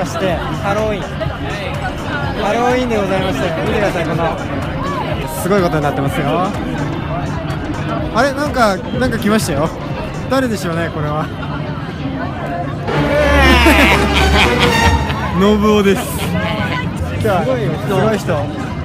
まして、ハロウィンでございまして、見てください、このすごいことになってますよ。あれ、なんか来ましたよ。誰でしょうね、これは。ノブオです。すごい人。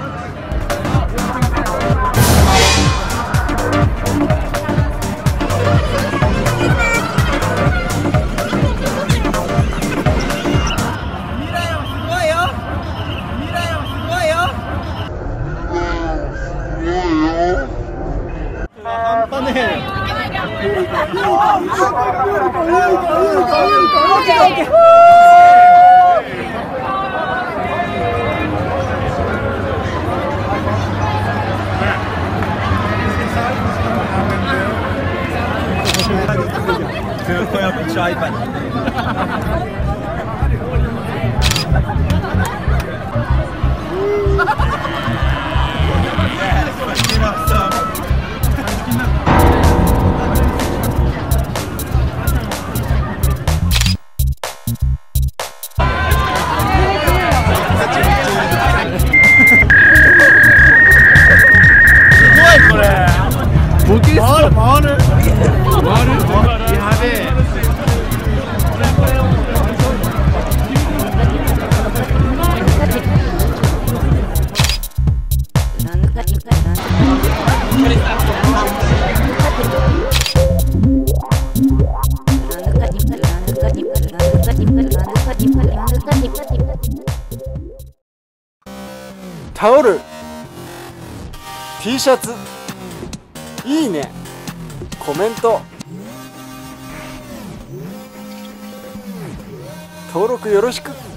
タオル、T シャツ、いいね、コメント、登録よろしく。